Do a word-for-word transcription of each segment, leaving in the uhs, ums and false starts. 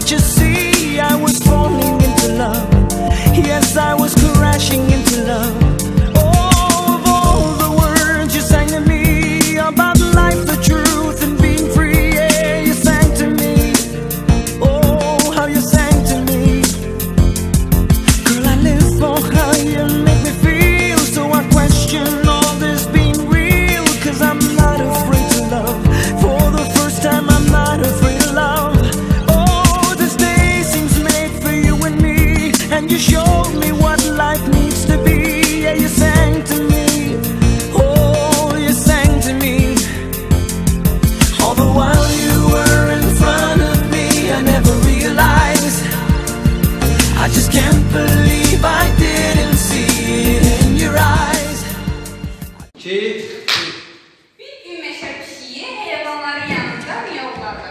Can't you see I was falling into love? Yes, I was crashing into love. Oh, of all the words you sang to me about life, the truth, and being free, yeah, you sang to me. Oh, how you sang to me. Girl, I live for how you make me feel. So I question all this being real, 'cause I'm not afraid to love. For the first time, I'm not afraid of love. Oh, this day seems made for you and me, and you showed me what life needs to be. Yeah, you sang to me. Oh, you sang to me. All the while you were in front of me, I never realized. I just can't believe I didn't see it in your eyes. Ki Bir gün meşə pişiyi heyvanların yanında miyovladı.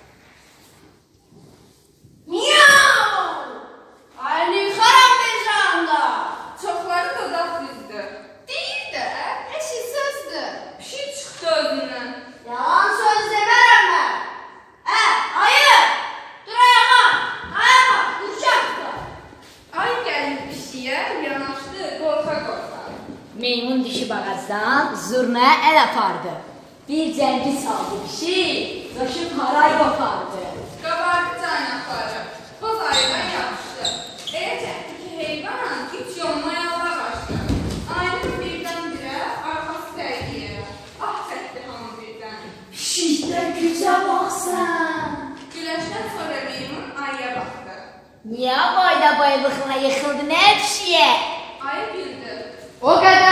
Miau! Aynı xarab mecranda. Çoxları dodaq düzdü. Deyir də, eşit sözdür. Pişik çıxdı özündən. Yalan söz demərəm mən. Ə, ayı! Dur ayağa! Ayağa! Duracaqdı. Ay gəlin pişiyə yanaşdı, qorxa-qorxa. Meymun dişi ağacdan zurnaya el apardı. Bir cəngi saldı kişi, coşub haray qopardı. Qabardı caynaqları. Boz ayıdan yapışdı. Elə çəkdi ki, heyvan güc yolmaya qaçdı. Ayının birdən-birə arxası dəydi yerə. Ah çəkdi hamı birdən. Pişikdən gücə baxsan. Güləşdən sonra meymun ayıya baxdı. Niyə boyda boyluqla yıxıldı nə pişiyə? Ayı güldü. O qədər